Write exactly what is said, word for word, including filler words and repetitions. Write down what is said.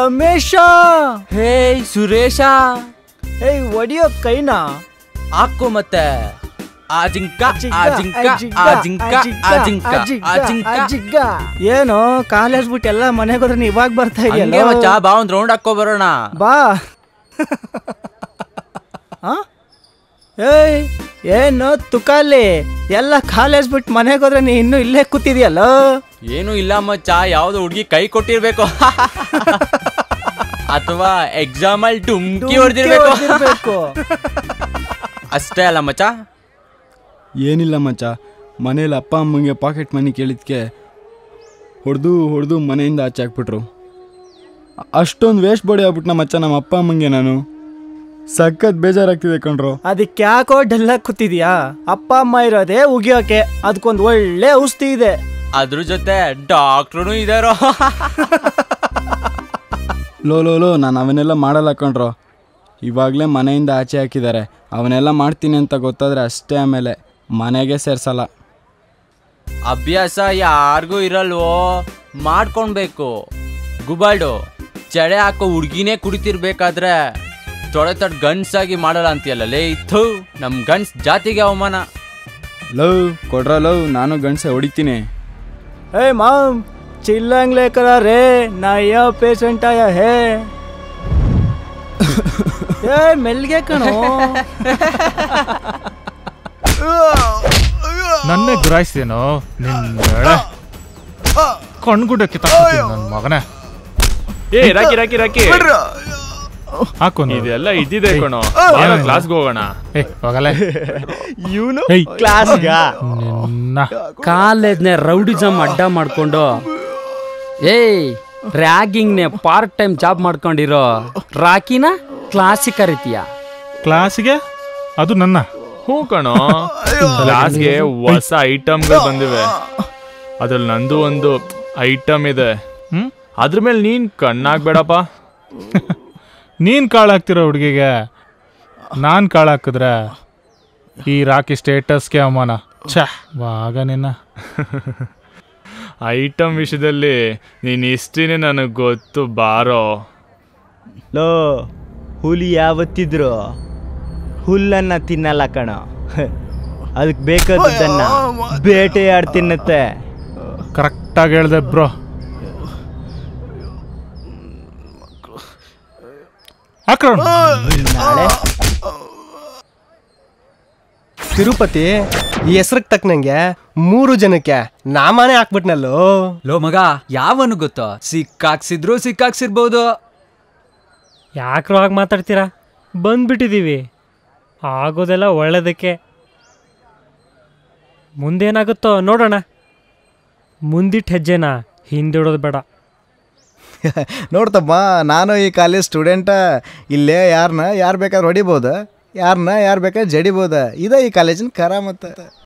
ರಮೇಶ. ಹೇ ಸುರೇಶ. ಹೇ ಒಡಿಯೋ ಕೈನಾ ಹಾಕೋ ಮತ್ತೆ. ಆಜಿಂಕ ಆಜಿಂಕ ಆಜಿಂಕ ಆಜಿಂಕ ಆಜಿಂಕ. ಏನು ಕಾಲೇಜ್ ಬಿಟ್ಟು ಎಲ್ಲ ಮನೆಗೆ ಹೋದ್ರೆ ಇವಾಗ ಬರ್ತಾ ಇದೆಯಲ್ಲ ಮಚ್ಚ. ಬಾ ಒಂದ್ ರೌಂಡ್ ಹಾಕೋ ಬರೋಣ ಬಾ. ಏಯ್ ಏನು ತುಕಾಲಿ ಎಲ್ಲ ಕಾಲೇಜ್ ಬಿಟ್ಟು ಮನೆಗೆ ಹೋದ್ರೆ ನೀ ಇನ್ನು ಇಲ್ಲೇ ಕೂತಿದ್ಯಲ್ಲ. ಏನು ಇಲ್ಲ ಮಚ್ಚ, ಯಾವ್ದು ಹುಡ್ಗಿ ಕೈ ಕೊಟ್ಟಿರ್ಬೇಕು ಅಥವಾ ಎಕ್ಸಾಮ್ ಅಲ್ಲಿ ಡುಮ್ಕಿ ಹೊಡೆದಿರ್ಬೇಕು ಅಷ್ಟೇ ಅಲ್ಲ ಮಚ್ಚ. ಏನಿಲ್ಲ ಮಚ್ಚ, ಮನೇಲಿ ಅಪ್ಪ ಅಮ್ಮಂಗೆ ಪಾಕೆಟ್ ಮನಿ ಕೇಳಿದ್ಕೆ ಹೊಡೆದು ಹೊಡೆದು ಮನೆಯಿಂದ ಆಚೆ ಹಾಕ್ಬಿಟ್ರು. ಅಷ್ಟೊಂದು ವೇಸ್ಟ್ ಬಾಡಿ ಆಗ್ಬಿಟ್ನ ಮಚ್ಚ ನಮ್ಮ ಅಪ್ಪ ಅಮ್ಮಂಗೆ. ನಾನು ಸಖತ್ ಬೇಜಾರಾಗ್ತಿದೆ ಕಣ್ರು. ಅದಕ್ಕೆ ಯಾಕೋ ಡಲ್ಲ ಕೂತಿದ್ಯಾ? ಅಪ್ಪ ಅಮ್ಮ ಇರೋದೇ ಉಗಿಯೋಕೆ, ಅದಕ್ಕೊಂದು ಒಳ್ಳೆ ಔಷಧಿ ಇದೆ. ಅದ್ರ ಜೊತೆ ಡಾಕ್ಟ್ರು ಇದಾರೋ. ಲೋ ಲೋ ಲೋ ನಾನು ಅವನ್ನೆಲ್ಲ ಮಾಡಲ್ಲ ಕಣ್ರು. ಇವಾಗಲೇ ಮನೆಯಿಂದ ಆಚೆ ಹಾಕಿದ್ದಾರೆ. ಅವನ್ನೆಲ್ಲ ಮಾಡ್ತೀನಿ ಅಂತ ಗೊತ್ತಾದರೆ ಅಷ್ಟೇ, ಆಮೇಲೆ ಮನೆಗೆ ಸೇರ್ಸಲ್ಲ. ಅಭ್ಯಾಸ ಯಾರಿಗೂ ಇರಲ್ವೋ, ಮಾಡ್ಕೊಳ್ಬೇಕು. ಗುಬಾಲ್ಡು ಚಡೆ ಹಾಕೋ ಹುಡ್ಗಿನೇ ಕುಡಿತಿರ್ಬೇಕಾದ್ರೆ ತೊಡೆ ತೊಡ್ ಗನ್ಸಾಗಿ ಮಾಡಲ್ಲ ಅಂತೀಯಲ್ಲ ಲೇ. ಇತ್ತು ನಮ್ ಗನ್ಸ್ ಜಾತಿಗೆ ಅವಮಾನ. ಲವ್ ಕೊಡ್ರ ಲವ್, ನಾನು ಗಂಡಸೆ ಹೊಡಿತೀನಿ. ಏ ಮಾಮ್ ಚಿಲ್ಲಂಗ್ ಲೇಕರ ರೇ ನಾ ಯಾವ ಪೇಷಂಟ್ ಆಯ ಹೇ. ಏ ಮೆಲ್ಗೆ ಕಣೋ. ನನ್ನೇ ಗುರಾಯಿಸ್ತೇನೋ ನಿನ್ನ ಕಣ್ಗುಡ್ಡಕ್ಕೆ ತಕ್ಕೊತೀನಿ ನನ್ನ ಮಗನೇ. ಏ ರಾಕಿ ರಾಕಿ ರಾಕಿ ಹಾಕೋ. ಇದೆಲ್ಲ ಇದ್ದಿದೆ ಕಣೋ, ಕ್ಲಾಸ್ಗೆ ಹೋಗೋಣ. ಏ ಹೋಗಲ್ಲ ಇವನು ಕ್ಲಾಸ್ಗ. ನಿನ್ನ ಕಾಲೇಜ್ನೆ ರೌಡಿಸಮ್ ಅಡ್ಡ ಮಾಡ್ಕೊಂಡು ಏಯ್ ರ್ಯಾಗಿಂಗ್ನೆ ಪಾರ್ಟ್ ಟೈಮ್ ಜಾಬ್ ಮಾಡ್ಕೊಂಡಿರೋ ರಾಕಿನ ಕ್ಲಾಸಿಗೆ ಕರಿತೀಯ? ಕ್ಲಾಸಿಗೆ ಅದು ನನ್ನ. ಹ್ಞೂ ಕಣೋ, ಕ್ಲಾಸ್ಗೆ ಹೊಸ ಐಟಮ್ಗಳು ಬಂದಿವೆ. ಅದ್ರಲ್ಲಿ ನಂದು ಒಂದು ಐಟಮ್ ಇದೆ. ಹ್ಮ್ ಅದ್ರ ಮೇಲೆ ನೀನ್ ಕಣ್ಣಾಗ್ಬೇಡಪ್ಪ. ನೀನ್ ಕಾಳಾಗ್ತಿರೋ ಹುಡುಗಿಗೆ ನಾನು ಕಾಳಾಕಿದ್ರೆ ಈ ರಾಕಿ ಸ್ಟೇಟಸ್ಗೆ ಅವಮಾನ. ಛ ವಾಗ ನಿನ್ನ. ಐಟಮ್ ವಿಷಯದಲ್ಲಿ ನೀನ್ ಇಷ್ಟಿನೇ ನನಗೆ ಗೊತ್ತು ಬಾರೋ. ಲೋ ಹುಲಿ ಯಾವತ್ತಿದ್ರು ಹುಲ್ಲನ್ನ ತಿನ್ನಲ್ಲ ಕಣ, ಅದಕ್ಕೆ ಬೇಕಾದನ್ನ ಬೇಟೆಯಾಡಿ ತಿನ್ನತ್ತೆ. ಕರೆಕ್ಟಾಗಿ ಹೇಳ್ದೆ ಬ್ರೋ. ನಾಳೆ ತಿರುಪತಿ ಈ ಹೆಸ್ರಿಗೆ ತಕ್ಕನಂಗೆ ಮೂರು ಜನಕ್ಕೆ ನಾಮಾನೇ ಹಾಕ್ಬಿಟ್ನಲ್ಲೋ. ಲೋ ಮಗ, ಯಾವನು ಗೊತ್ತೋ ಸಿಕ್ಕಾಕ್ಸಿದ್ರು ಸಿಕ್ಕಾಕ್ಸಿರ್ಬೋದು. ಯಾಕ್ರೋ ಹಾಗೆ ಮಾತಾಡ್ತೀರಾ? ಬಂದ್ಬಿಟ್ಟಿದ್ದೀವಿ, ಆಗೋದೆಲ್ಲ ಒಳ್ಳೇದಕ್ಕೆ. ಮುಂದೇನಾಗುತ್ತೋ ನೋಡೋಣ. ಮುಂದಿಟ್ಟು ಹೆಜ್ಜೆನ ಹಿಂದಿಡೋದು ಬೇಡ. ನೋಡ್ತಮ್ಮ, ನಾನು ಈ ಕಾಲೇಜ್ ಸ್ಟೂಡೆಂಟ. ಇಲ್ಲೇ ಯಾರನ್ನ ಯಾರು ಬೇಕಾದ್ರೆ ಹೊಡಿಬೋದು, ಯಾರನ್ನ ಯಾರು ಬೇಕಾದ್ರೆ ಜಡಿಬೋದು. ಇದೇ ಈ ಕಾಲೇಜಿನ ಕರಾಮತ್ತ.